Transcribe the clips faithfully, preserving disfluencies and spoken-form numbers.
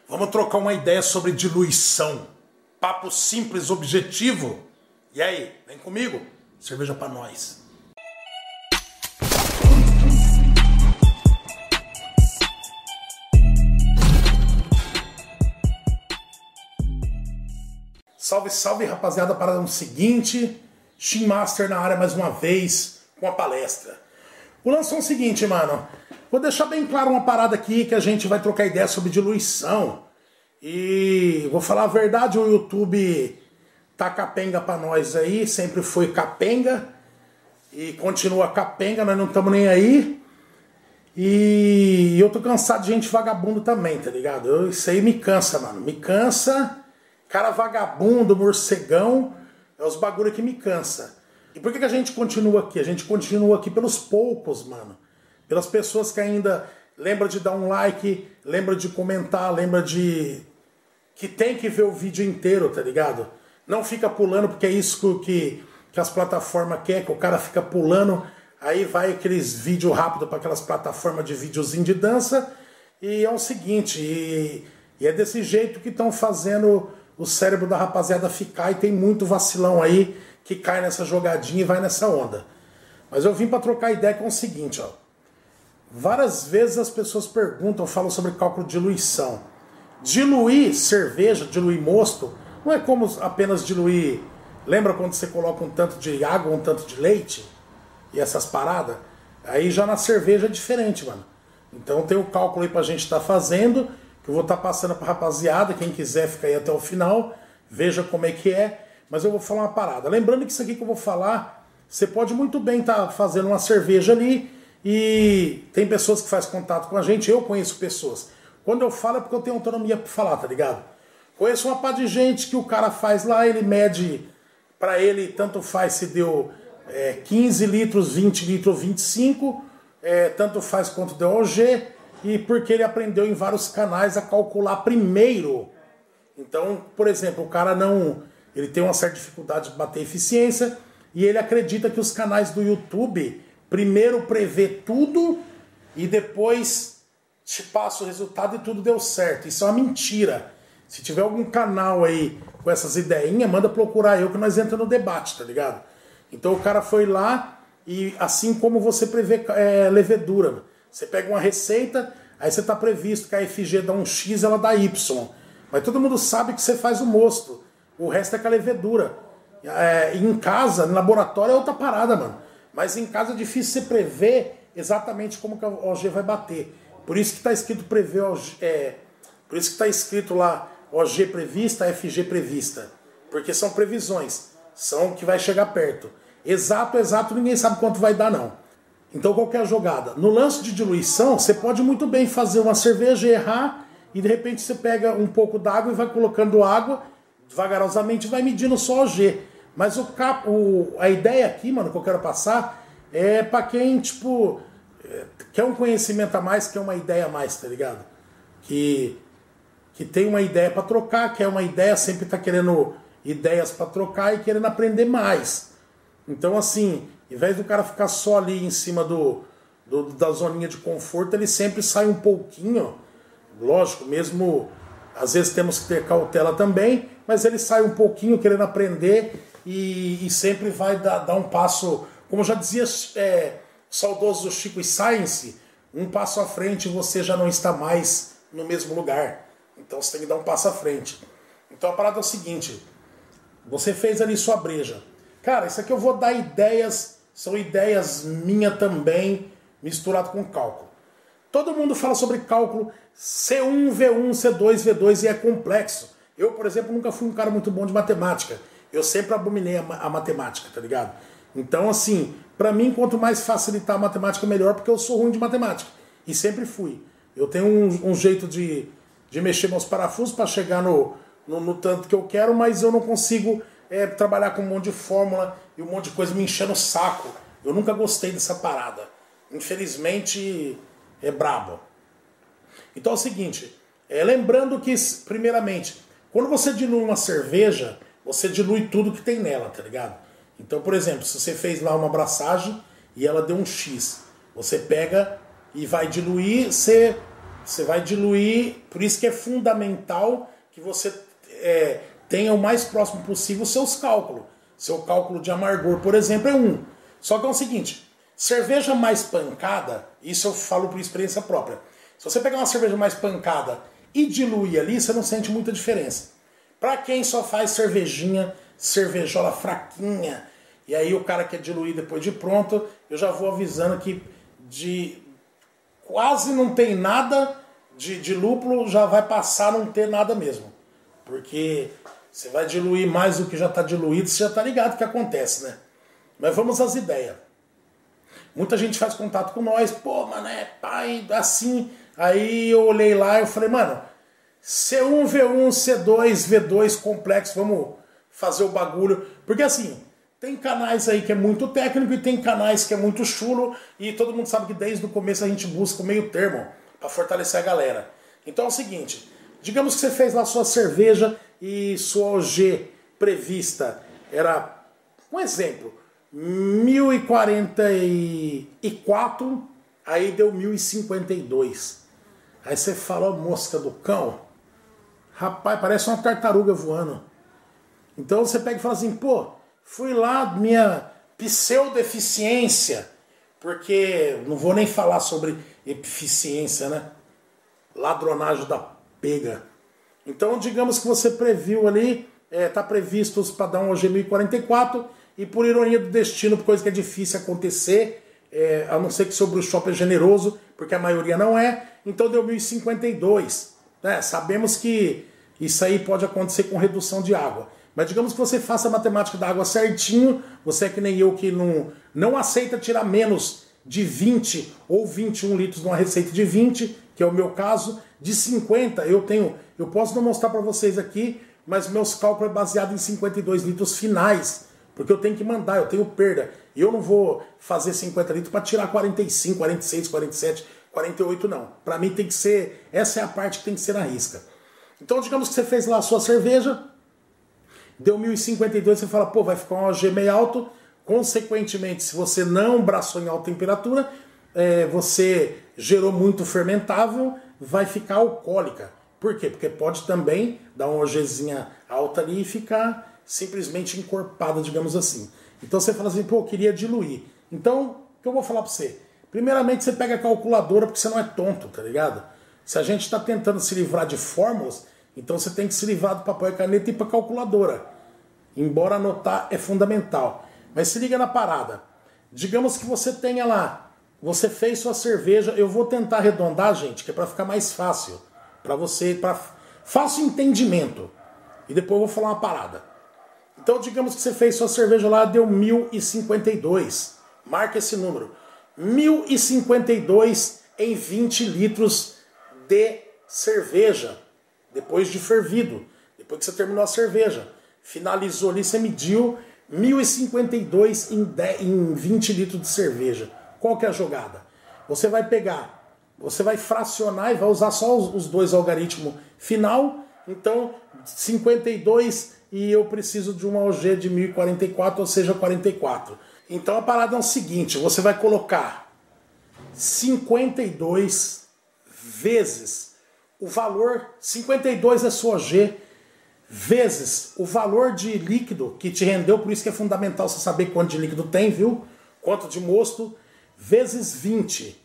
Vamos trocar uma ideia sobre diluição. Papo simples, objetivo. E aí, vem comigo? Cerveja pra nós. Salve, salve, rapaziada, para o seguinte, Shin Master na área mais uma vez, com a palestra. O lance é o seguinte, mano, vou deixar bem claro uma parada aqui, que a gente vai trocar ideia sobre diluição. E vou falar a verdade, o YouTube tá capenga pra nós aí, sempre foi capenga, e continua capenga, nós não estamos nem aí. E eu tô cansado de gente vagabundo também, tá ligado? Eu, isso aí me cansa, mano, me cansa. Cara vagabundo, morcegão, é os bagulho que me cansa. E por que, que a gente continua aqui? A gente continua aqui pelos poucos, mano. Pelas pessoas que ainda lembram de dar um like, lembra de comentar, lembra de... que tem que ver o vídeo inteiro, tá ligado? Não fica pulando, porque é isso que, que as plataformas querem, que o cara fica pulando, aí vai aqueles vídeos rápidos para aquelas plataformas de videozinho de dança, e é o seguinte, e, e é desse jeito que estão fazendo o cérebro da rapaziada ficar, e tem muito vacilão aí que cai nessa jogadinha e vai nessa onda. Mas eu vim para trocar ideia com o seguinte, ó. Várias vezes as pessoas perguntam, falam sobre cálculo de diluição. Diluir cerveja, diluir mosto, não é como apenas diluir... Lembra quando você coloca um tanto de água, um tanto de leite? E essas paradas? Aí já na cerveja é diferente, mano. Então tem o cálculo aí pra gente estar tá fazendo, que eu vou estar tá passando pra rapaziada, quem quiser fica aí até o final, veja como é que é. Mas eu vou falar uma parada. Lembrando que isso aqui que eu vou falar, você pode muito bem estar tá fazendo uma cerveja ali, e tem pessoas que fazem contato com a gente, eu conheço pessoas. Quando eu falo é porque eu tenho autonomia para falar, tá ligado? Conheço uma par de gente que o cara faz lá, ele mede, para ele tanto faz se deu é, quinze litros, vinte litros, vinte e cinco, é, tanto faz quanto deu O G, e porque ele aprendeu em vários canais a calcular primeiro. Então, por exemplo, o cara não... ele tem uma certa dificuldade de bater eficiência, e ele acredita que os canais do YouTube primeiro prevê tudo, e depois... te passa o resultado e tudo deu certo. Isso é uma mentira. Se tiver algum canal aí com essas ideinhas, manda procurar eu que nós entramos no debate, tá ligado? Então o cara foi lá e assim como você prevê é, levedura. Você pega uma receita, aí você tá previsto que a F G dá um X, ela dá Y. Mas todo mundo sabe que você faz o mosto. O resto é com a levedura. É, em casa, no laboratório é outra parada, mano. Mas em casa é difícil você prever exatamente como que a O G vai bater. Por isso que está escrito prever, é, por isso que está escrito lá O G prevista, F G prevista. Porque são previsões, são que vai chegar perto. Exato, exato, ninguém sabe quanto vai dar não. Então qual que é a jogada? No lance de diluição, você pode muito bem fazer uma cerveja e errar, e de repente você pega um pouco d'água e vai colocando água, vagarosamente vai medindo só O G. Mas o cap, o, a ideia aqui, mano, que eu quero passar, é para quem, tipo... quer um conhecimento a mais, quer uma ideia a mais, tá ligado? Que, que tem uma ideia para trocar, quer uma ideia, sempre tá querendo ideias para trocar e querendo aprender mais. Então, assim, em vez do cara ficar só ali em cima do, do, da zoninha de conforto, ele sempre sai um pouquinho, lógico, mesmo às vezes temos que ter cautela também, mas ele sai um pouquinho querendo aprender e, e sempre vai dar, dar um passo, como eu já dizia... É, saudoso Chico Science, um passo à frente você já não está mais no mesmo lugar. Então você tem que dar um passo à frente. Então a parada é o seguinte, você fez ali sua breja. Cara, isso aqui eu vou dar ideias, são ideias minhas também, misturado com cálculo. Todo mundo fala sobre cálculo C um, V um, C dois, V dois e é complexo. Eu, por exemplo, nunca fui um cara muito bom de matemática. Eu sempre abominei a, a matemática, tá ligado? Então, assim, pra mim, quanto mais facilitar a matemática, melhor, porque eu sou ruim de matemática. E sempre fui. Eu tenho um, um jeito de, de mexer meus parafusos para chegar no, no, no tanto que eu quero, mas eu não consigo é, trabalhar com um monte de fórmula e um monte de coisa me enchendo o saco. Eu nunca gostei dessa parada. Infelizmente, é brabo. Então é o seguinte, é, lembrando que, primeiramente, quando você dilui uma cerveja, você dilui tudo que tem nela, tá ligado? Então, por exemplo, se você fez lá uma abraçagem e ela deu um X, você pega e vai diluir, você Você vai diluir, por isso que é fundamental que você é, tenha o mais próximo possível os seus cálculos. Seu cálculo de amargor, por exemplo, é um. Só que é o seguinte, cerveja mais pancada, isso eu falo por experiência própria. Se você pegar uma cerveja mais pancada e diluir ali, você não sente muita diferença. Para quem só faz cervejinha, cervejola fraquinha, e aí o cara quer diluir depois de pronto, eu já vou avisando que de quase não tem nada de, de lúpulo, já vai passar a não ter nada mesmo. Porque você vai diluir mais do que já está diluído, você já está ligado o que acontece, né? Mas vamos às ideias. Muita gente faz contato com nós, pô, mano, é pai, assim. Aí eu olhei lá e eu falei, mano, C um, V um, C dois, V dois complexo, vamos fazer o bagulho. Porque assim, tem canais aí que é muito técnico e tem canais que é muito chulo. E todo mundo sabe que desde o começo a gente busca o meio termo para fortalecer a galera. Então é o seguinte, digamos que você fez lá sua cerveja e sua O G prevista era, um exemplo, mil e quarenta e quatro, aí deu mil e cinquenta e dois. Aí você fala, ó, mosca do cão, rapaz, parece uma tartaruga voando. Então você pega e fala assim, pô, fui lá, minha pseudeficiência, porque não vou nem falar sobre eficiência, né? Ladronagem da pega. Então digamos que você previu ali, está é, previsto para dar um O G mil e quarenta e quatro, e por ironia do destino, por coisa que é difícil acontecer, é, a não ser que seu brew shop é generoso, porque a maioria não é, então deu mil e cinquenta e dois. Né? Sabemos que isso aí pode acontecer com redução de água. Mas digamos que você faça a matemática da água certinho, você é que nem eu que não, não aceita tirar menos de vinte ou vinte e um litros numa receita de vinte, que é o meu caso, de cinquenta eu tenho, eu posso não mostrar para vocês aqui, mas meus cálculos é baseado em cinquenta e dois litros finais. Porque eu tenho que mandar, eu tenho perda. E eu não vou fazer cinquenta litros para tirar quarenta e cinco, quarenta e seis, quarenta e sete, quarenta e oito, não. Para mim tem que ser, essa é a parte que tem que ser na risca. Então digamos que você fez lá a sua cerveja, deu mil e cinquenta e dois, você fala, pô, vai ficar um O G meio alto. Consequentemente, se você não braçou em alta temperatura, é, você gerou muito fermentável, vai ficar alcoólica. Por quê? Porque pode também dar uma OGzinha alta ali e ficar simplesmente encorpada, digamos assim. Então você fala assim, pô, eu queria diluir. Então, o que eu vou falar pra você? Primeiramente, você pega a calculadora, porque você não é tonto, tá ligado? Se a gente está tentando se livrar de fórmulas, então você tem que se livrar do papel e caneta e ir pra calculadora. Embora anotar é fundamental. Mas se liga na parada. Digamos que você tenha lá, você fez sua cerveja, eu vou tentar arredondar, gente, que é para ficar mais fácil. Para você, para fácil entendimento. E depois eu vou falar uma parada. Então digamos que você fez sua cerveja lá, deu mil e cinquenta e dois. Marca esse número. mil e cinquenta e dois em vinte litros de cerveja. Depois de fervido. Depois que você terminou a cerveja. Finalizou ali, você mediu mil e cinquenta e dois em, em vinte litros de cerveja. Qual que é a jogada? Você vai pegar, você vai fracionar e vai usar só os, os dois algoritmos final. Então, cinquenta e dois e eu preciso de uma O G de mil e quarenta e quatro, ou seja, quarenta e quatro. Então a parada é o seguinte, você vai colocar cinquenta e dois vezes o valor, cinquenta e dois é sua O G, vezes o valor de líquido que te rendeu, por isso que é fundamental você saber quanto de líquido tem, viu? Quanto de mosto, vezes vinte.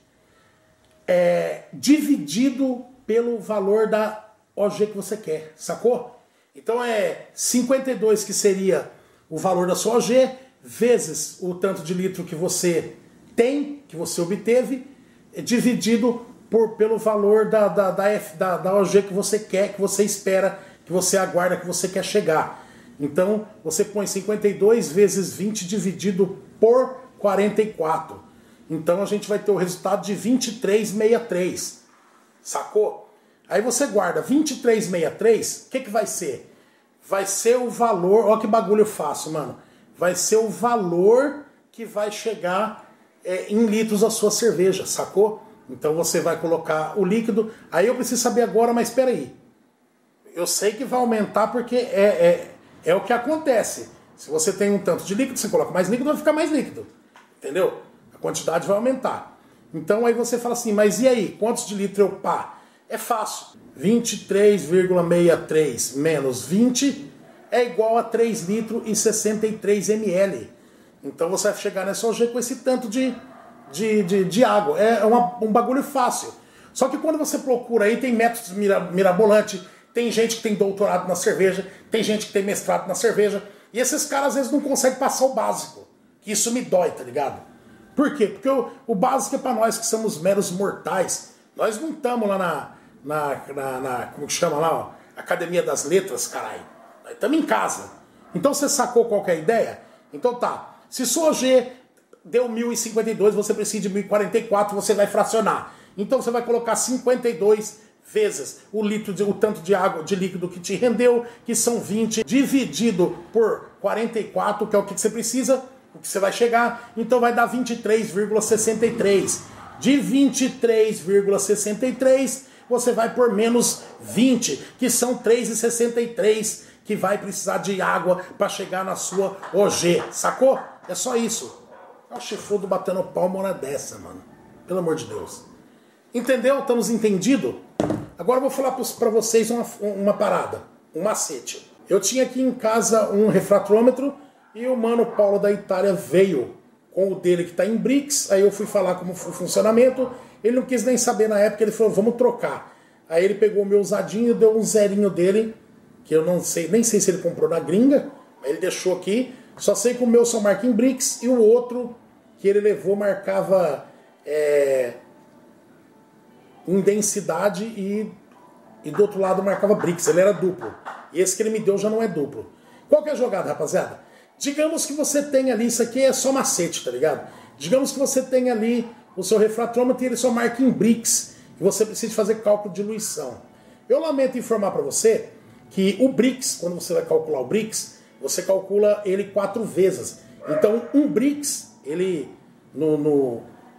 É, dividido pelo valor da O G que você quer, sacou? Então é cinquenta e dois que seria o valor da sua O G, vezes o tanto de litro que você tem, que você obteve, dividido por, pelo valor da, da, da, F, da, da O G que você quer, que você espera, que você aguarda, que você quer chegar. Então você põe cinquenta e dois vezes vinte dividido por quarenta e quatro. Então a gente vai ter o resultado de vinte e três vírgula sessenta e três. Sacou? Aí você guarda vinte e três vírgula sessenta e três, o que, que vai ser? Vai ser o valor, olha que bagulho eu faço, mano. Vai ser o valor que vai chegar é, em litros a sua cerveja, sacou? Então você vai colocar o líquido. Aí eu preciso saber agora, mas espera aí. Eu sei que vai aumentar porque é, é, é o que acontece. Se você tem um tanto de líquido, você coloca mais líquido, vai ficar mais líquido. Entendeu? A quantidade vai aumentar. Então aí você fala assim, mas e aí? Quantos de litro eu pá? É fácil. vinte e três vírgula sessenta e três menos vinte é igual a três litros e sessenta e três mililitros. Então você vai chegar nessa O G com esse tanto de, de, de, de água. É uma, um bagulho fácil. Só que quando você procura aí, tem métodos mira, mirabolantes, tem gente que tem doutorado na cerveja, tem gente que tem mestrado na cerveja, e esses caras às vezes não conseguem passar o básico. Que isso me dói, tá ligado? Por quê? Porque o, o básico é pra nós que somos meros mortais. Nós não estamos lá na, na, na, na, como que chama lá, ó, Academia das Letras, caralho. Nós estamos em casa. Então você sacou qual que é a ideia? Então tá, se sua O G deu mil e cinquenta e dois, você precisa de mil e quarenta e quatro, você vai fracionar. Então você vai colocar cinquenta e dois vezes o litro de, o tanto de água, de líquido que te rendeu, que são vinte, dividido por quarenta e quatro, que é o que você precisa, o que você vai chegar, então vai dar vinte e três vírgula sessenta e três. De vinte e três vírgula sessenta e três, você vai por menos vinte, que são três vírgula sessenta e três, que vai precisar de água para chegar na sua O G, sacou? É só isso. É o chifrudo batendo palma hora dessa, mano. Pelo amor de Deus. Entendeu? Estamos entendidos? Agora eu vou falar para vocês uma, uma parada, um macete. Eu tinha aqui em casa um refratômetro e o mano Paulo da Itália veio com o dele que está em Brix. Aí eu fui falar como foi o funcionamento. Ele não quis nem saber na época, ele falou, vamos trocar. Aí ele pegou o meu usadinho e deu um zerinho dele, que eu não sei, nem sei se ele comprou na gringa, mas ele deixou aqui. Só sei que o meu só marca em Brix e o outro que ele levou marcava é, em densidade e, e do outro lado marcava Brix, ele era duplo. E esse que ele me deu já não é duplo. Qual que é a jogada, rapaziada? Digamos que você tem ali, isso aqui é só macete, tá ligado? Digamos que você tem ali o seu refratômetro e ele só marca em Brix, e você precisa fazer cálculo de diluição. Eu lamento informar para você que o Brix, quando você vai calcular o Brix, você calcula ele quatro vezes. Então, um Brix, ele, no, no,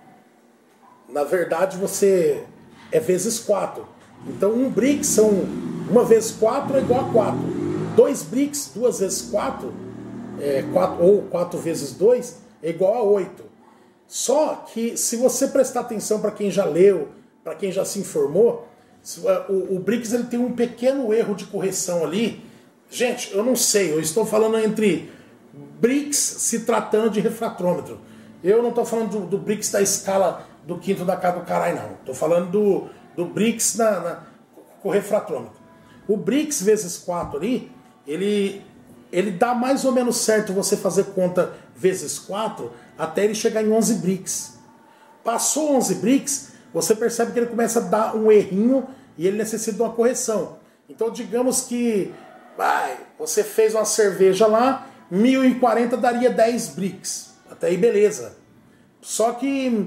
na verdade, você é vezes quatro. Então, um Brix são uma vezes quatro é igual a quatro. Dois Brix, duas vezes quatro, é, quatro ou quatro vezes dois, é igual a oito. Só que, se você prestar atenção para quem já leu, para quem já se informou, o, o Brix ele tem um pequeno erro de correção ali. Gente, eu não sei, eu estou falando entre Brix se tratando de refratômetro. Eu não estou falando do, do Brix da escala do quinto da casa do caralho, não. Estou falando do, do Brix na, na, com o refratômetro. O Brix vezes quatro ali, ele, ele dá mais ou menos certo você fazer conta vezes quatro até ele chegar em onze Brix. Passou onze Brix, você percebe que ele começa a dar um errinho e ele necessita de uma correção. Então digamos que vai, você fez uma cerveja lá, mil e quarenta daria dez Brix. Até aí beleza. Só que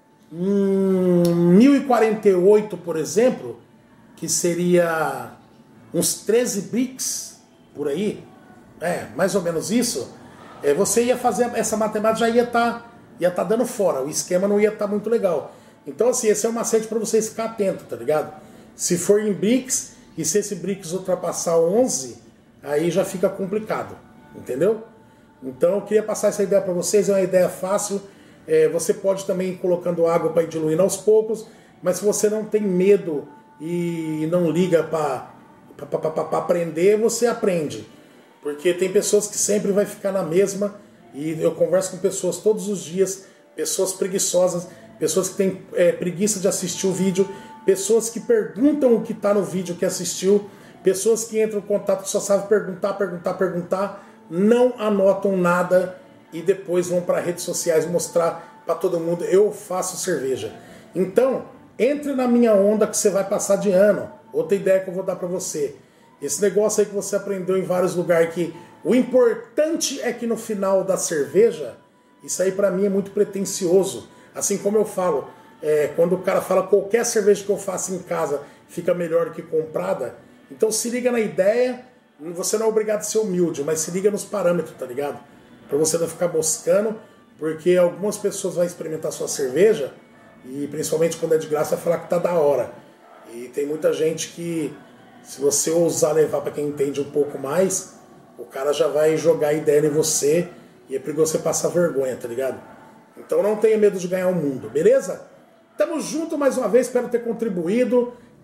hum, mil e quarenta e oito, por exemplo, que seria uns treze Brix, por aí, é, mais ou menos isso, é, você ia fazer essa matemática, já ia estar ia tá dando fora, o esquema não ia estar tá muito legal. Então assim, esse é um macete para vocês ficar atentos, tá ligado? Se for em Brix, e se esse Brix ultrapassar onze, aí já fica complicado, entendeu? Então eu queria passar essa ideia para vocês, é uma ideia fácil. É, você pode também ir colocando água para ir diluindo aos poucos, mas se você não tem medo e não liga para aprender, você aprende. Porque tem pessoas que sempre vai ficar na mesma, e eu converso com pessoas todos os dias, pessoas preguiçosas, pessoas que têm é, preguiça de assistir o vídeo, pessoas que perguntam o que está no vídeo que assistiu, pessoas que entram em contato que só sabem perguntar, perguntar, perguntar, não anotam nada e depois vão para redes sociais mostrar para todo mundo, eu faço cerveja. Então, entre na minha onda que você vai passar de ano. Outra ideia que eu vou dar para você. Esse negócio aí que você aprendeu em vários lugares, que o importante é que no final da cerveja, isso aí para mim é muito pretensioso. Assim como eu falo, é, quando o cara fala qualquer cerveja que eu faço em casa fica melhor do que comprada, então se liga na ideia, você não é obrigado a ser humilde, mas se liga nos parâmetros, tá ligado? Para você não ficar moscando, porque algumas pessoas vão experimentar sua cerveja, e principalmente quando é de graça vai falar que tá da hora. E tem muita gente que, se você ousar levar para quem entende um pouco mais, o cara já vai jogar a ideia em você e é perigoso você passar vergonha, tá ligado? Então não tenha medo de ganhar o mundo, beleza? Tamo junto mais uma vez, espero ter contribuído.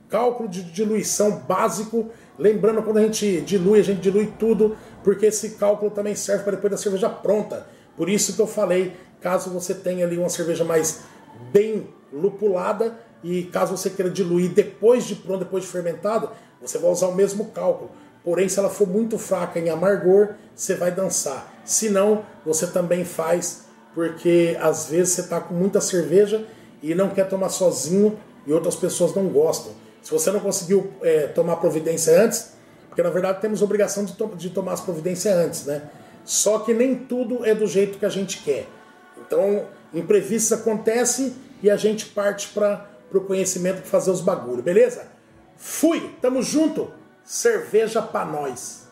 cálculo de diluição básico. Lembrando, quando a gente dilui, a gente dilui tudo, porque esse cálculo também serve para depois da cerveja pronta. Por isso que eu falei, caso você tenha ali uma cerveja mais bem lupulada, e caso você queira diluir depois de pronto, depois de fermentado, você vai usar o mesmo cálculo. Porém, se ela for muito fraca em amargor, você vai dançar. Se não, você também faz, porque às vezes você está com muita cerveja e não quer tomar sozinho e outras pessoas não gostam. Se você não conseguiu é, tomar providência antes, porque na verdade temos obrigação de, to de tomar as providências antes, né? Só que nem tudo é do jeito que a gente quer. Então, imprevistos acontecem e a gente parte para o conhecimento para fazer os bagulhos, beleza? Fui, tamo junto, cerveja pra nós.